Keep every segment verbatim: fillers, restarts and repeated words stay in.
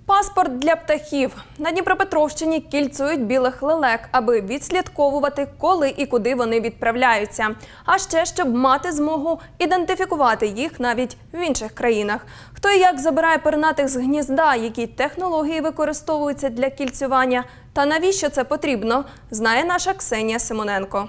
Паспорт для птахів. На Дніпропетровщині кільцують білих лелек, аби відслідковувати, коли і куди вони відправляються. А ще, щоб мати змогу ідентифікувати їх навіть в інших країнах. Хто і як забирає пернатих з гнізда, які технології використовуються для кільцювання та навіщо це потрібно, знає наша Ксенія Симоненко.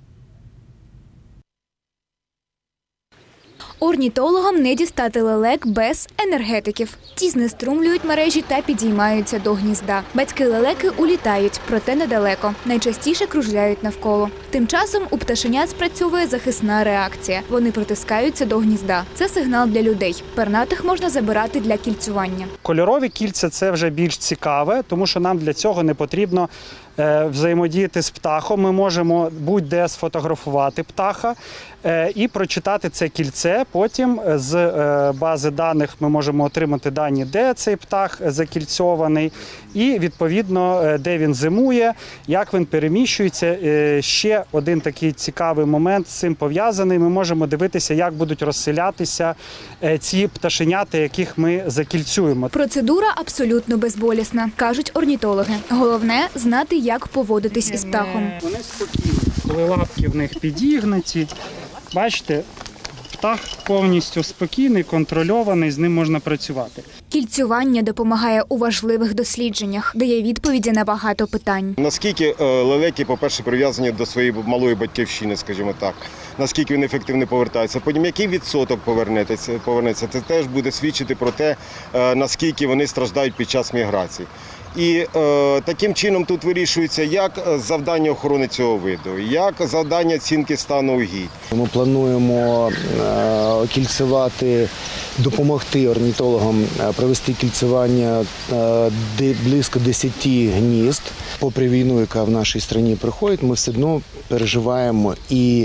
Орнітологам не дістати лелек без енергетиків. Ті знеструмлюють мережі та підіймаються до гнізда. Батьки лелеки улітають, проте недалеко. Найчастіше кружляють навколо. Тим часом у пташенят спрацьовує захисна реакція. Вони притискаються до гнізда. Це сигнал для людей. Пернатих можна забирати для кільцювання. Кольорові кільця – це вже більш цікаве, тому що нам для цього не потрібно взаємодіяти з птахом. Ми можемо будь-де сфотографувати птаха і прочитати це кільце. Потім з бази даних ми можемо отримати дані, де цей птах закільцьований і, відповідно, де він зимує, як він переміщується. Ще один такий цікавий момент з цим пов'язаний. Ми можемо дивитися, як будуть розселятися ці пташенята, яких ми закільцюємо. Процедура абсолютно безболісна, кажуть орнітологи. Головне – знати, як поводитись із птахом. Вони спокійні, коли лапки в них підігнуті. Бачите, птах повністю спокійний, контрольований, з ним можна працювати. Кільцювання допомагає у важливих дослідженнях, дає відповіді на багато питань. Наскільки лелеки, по-перше, прив'язані до своєї малої батьківщини, скажімо так, наскільки він ефективно повертається, потім який відсоток повернеться, це теж буде свідчити про те, наскільки вони страждають під час міграції. І е, таким чином тут вирішується як завдання охорони цього виду, як завдання оцінки стану угідь. Ми плануємо е, кільцювати, допомогти орнітологам провести кільцювання е, близько десяти гнізд. Попри війну, яка в нашій країні проходить, ми все одно переживаємо і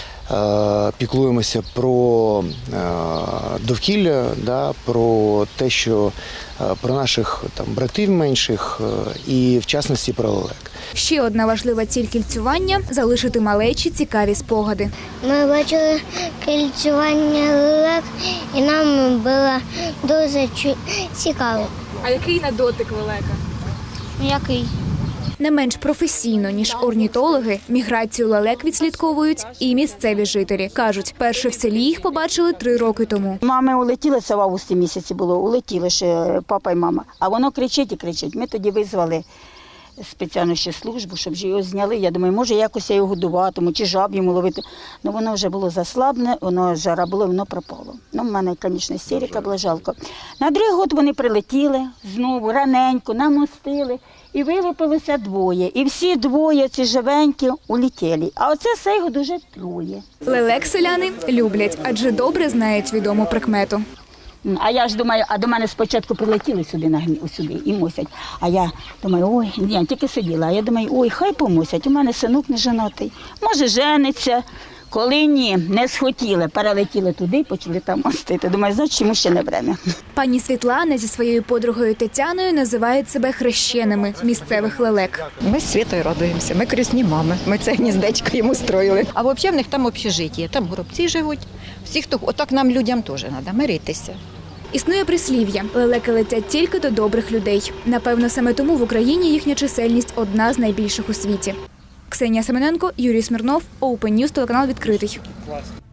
е, піклуємося про е, довкілля, да, про те, що про наших там братів менших і, в частності, про лелек. Ще одна важлива ціль кільцювання – залишити малечі цікаві спогади. Ми бачили кільцювання лелек, і нам було дуже цікаво. А який на дотик лелека? Який? Не менш професійно, ніж орнітологи, міграцію лелек відслідковують і місцеві жителі. Кажуть, перше в селі їх побачили три роки тому. Мами улетіли, це в августі місяці було, улетіли ще папа і мама. А воно кричить і кричить. Ми тоді визвали спеціальну ще службу, щоб його зняли. Я думаю, може якось я його годуватиму, чи жаб йому ловити. Ну воно вже було заслабне, воно жара було, воно пропало. Ну, в мене, звісно, істерика була, жалко. На другий год вони прилетіли знову, раненько, намостили. І вилупилося двоє. І всі двоє, ці живенькі, улетіли. А оце сейго дуже троє. Лелек селяни люблять, адже добре знають відому прикмету. А я ж думаю, а до мене спочатку прилетіли сюди, на гні, сюди і мусять. А я думаю, ой, ні, тільки сиділа. А я думаю, ой, хай помусять, у мене синок не женатий. Може, жениться. Коли ні, не схотіли, перелетіли туди і почали там мостити. Думаю, значить, йому ще не время. Пані Світлана зі своєю подругою Тетяною називають себе хрещеними місцевих лелек. Ми з Світою радуємося, ми крісні мами, ми це гніздечко йому строїли. А взагалі в них там общежиття, там горобці живуть. Всі, хто, отак нам людям теж треба миритися. Існує прислів'я – лелеки летять тільки до добрих людей. Напевно, саме тому в Україні їхня чисельність одна з найбільших у світі. Ксенія Симоненко, Юрій Смірнов, Open News, телеканал «Відкритий». Клас.